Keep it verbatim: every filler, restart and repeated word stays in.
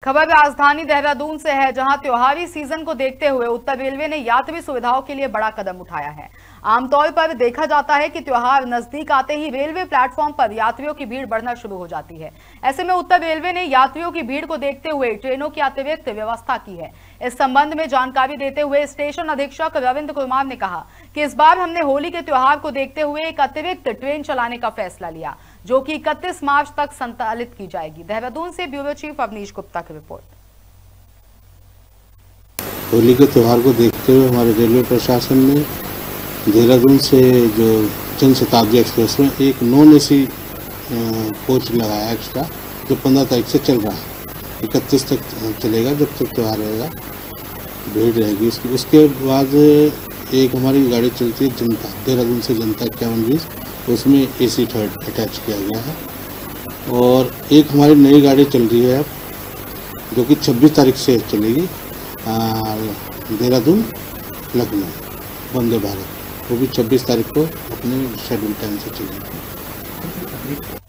खबर राजधानी देहरादून से है, जहां त्योहारी सीजन को देखते हुए उत्तर रेलवे ने यात्री सुविधाओं के लिए बड़ा कदम उठाया है। आमतौर पर देखा जाता है कि त्योहार नजदीक आते ही रेलवे प्लेटफॉर्म पर यात्रियों की भीड़ बढ़ना शुरू हो जाती है। ऐसे में उत्तर रेलवे ने यात्रियों की भीड़ को देखते हुए ट्रेनों की अतिरिक्त व्यवस्था की है। इस संबंध में जानकारी देते हुए स्टेशन अधीक्षक रविंद्र कुमार ने कहा कि इस बार हमने होली के त्योहार को देखते हुए एक अतिरिक्त ट्रेन चलाने का फैसला लिया, जो कि इकतीस मार्च तक संचालित की जाएगी। देहरादून से ब्यूरो चीफ अवनीश गुप्ता की रिपोर्ट। होली के त्योहार को देखते हुए हमारे रेलवे प्रशासन ने देहरादून से जो जन शताब्दी एक्सप्रेस में एक नॉन एसी कोच लगाया एक्स्ट्रा, जो पंद्रह तारीख से चल रहा है, इकतीस तक चलेगा, जब तक त्यौहार रहेगा, भीड़ रहेगी इसकी। उसके बाद एक हमारी गाड़ी चलती है जनता, देहरादून से जनता इक्यावन बीस, उसमें एसी थर्ड अटैच किया गया है। और एक हमारी नई गाड़ी चल रही है अब, जो कि छब्बीस तारीख से चलेगी, देहरादून लखनऊ वंदे भारत, वो भी छब्बीस तारीख को अपने शेड्यूल टाइम से चलेगी।